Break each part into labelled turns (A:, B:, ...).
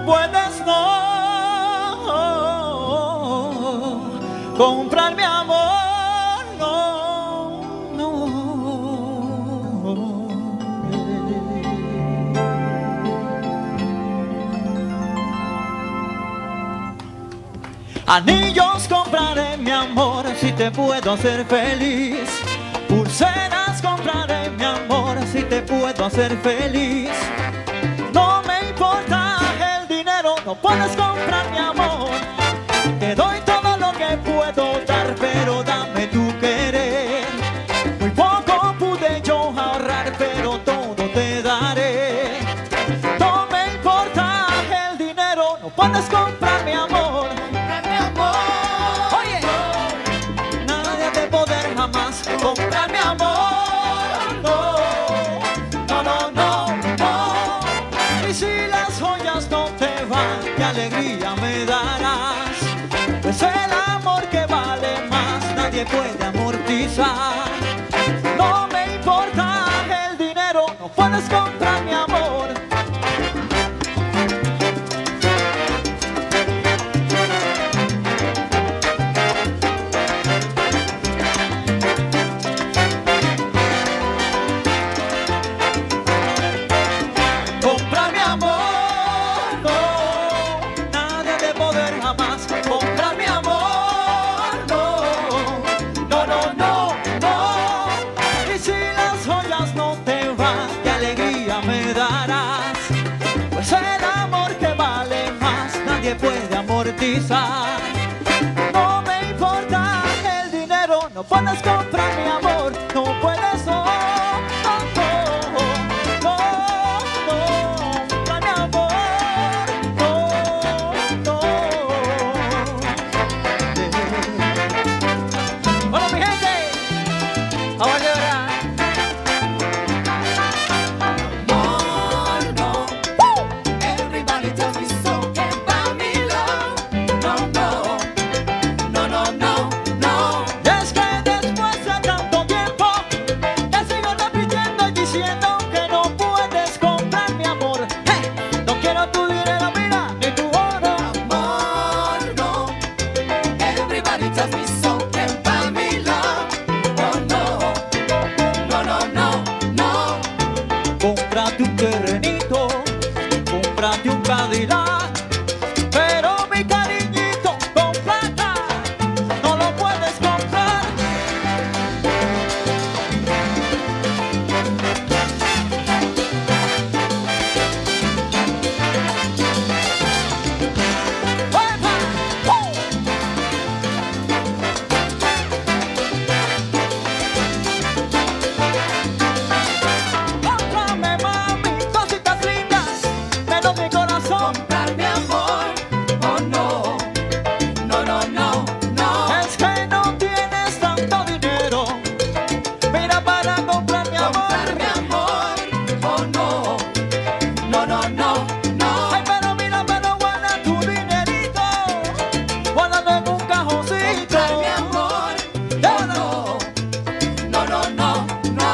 A: puedes no comprar mi amor, no, no. Anillos compraré, mi amor, si te puedo hacer feliz. Pulseras compraré, mi amor, si te puedo hacer feliz. No me importa el dinero, no puedes comprar mi amor. Te doy todo lo que puedo dar, pero dame tu querer. Muy poco pude yo ahorrar, pero todo te daré. No me importa el dinero, no puedes comprar mi amor. Oye, nadie de poder jamás comprar mi amor. No, no, no, no, no. Y si las joyas no te van, qué alegría me darás. Pues el amor que vale más nadie puede amortizar. No me importa el dinero, no puedes comprar mi amor. Comprar mi amor, no, nadie de poder jamás comprar mi amor, no, no, no, no, no. Y si las joyas no te van, qué alegría me darás. Pues el amor que vale más nadie puede amortizar. No me importa el dinero, no puedes comprar mi amor, no puedes, no, no, no, no, comprar mi amor, no, no. Bueno, mi gente, vamos a llorar.
B: Amor, no. Everybody tells me so about me, love. No, no, no, no, no, no.
A: Es que después de tanto tiempo te sigo repitiendo y diciendo que no puedes comprar mi amor. Hey, no quiero tu dinero, mira, ni tu oro.
B: Amor, no. Everybody tells me so about me, love. Oh, no. No, no, no, no.
A: Cómprate un terrenito, cómprate un Cadillac, pero mi cariñito con plata no lo puedes comprar. ¡Epa! Cómprame, mami, cositas lindas, menos mi corazón.
B: Comprar mi amor. Oh, no. No, no, no, no.
A: Es que no tienes tanto dinero, mira para comprar mi amor.
B: Comprar mi amor. Oh, no. No, no, no, no.
A: Ay, pero mira, pero guarda tu dinerito, guárdalo en un cajoncito.
B: Comprar mi amor. Oh, no. No, no, no, no.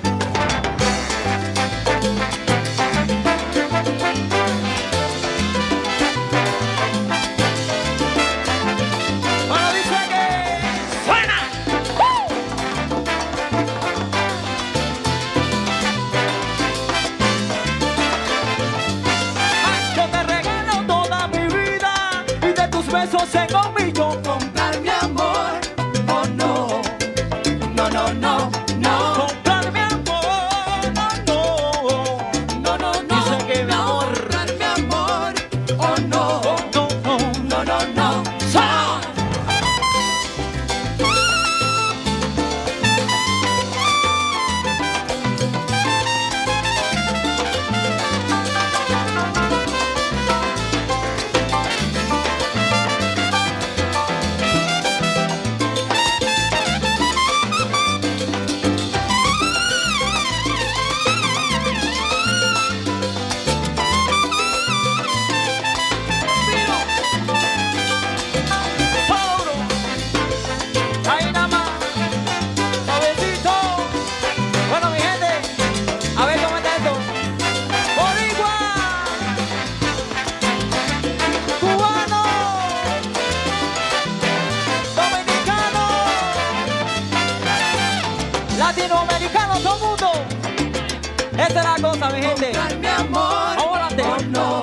A: Bueno, dice que suena. Ay, yo te regalo toda mi vida y de tus besos en un millón.
B: Comprar mi amor. Oh, no. No, no, no, no.
A: Comprar mi amor, no, no.
B: No, no, no.
A: Dice que mi
B: no.
A: amor.
B: Comprar mi amor. Oh, no.
A: No, no.
B: No, no, no.
A: ¡Sa! cosa, mi gente.
B: comprar mi amor.
A: Vamos adelante.
B: Oh, no.